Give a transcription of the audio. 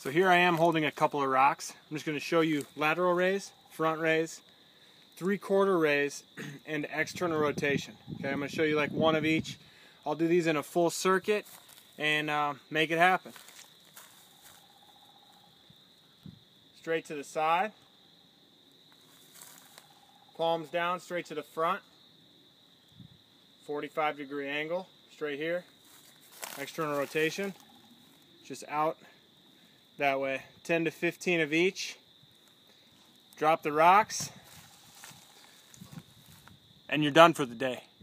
So here I am holding a couple of rocks. I'm just going to show you lateral raise, front raise, 3/4 raise, and external rotation. Okay, I'm going to show you like one of each. I'll do these in a full circuit and make it happen. Straight to the side, palms down, straight to the front, 45-degree angle, straight here, external rotation, just out that way, 10 to 15 of each. Drop the rocks, and you're done for the day.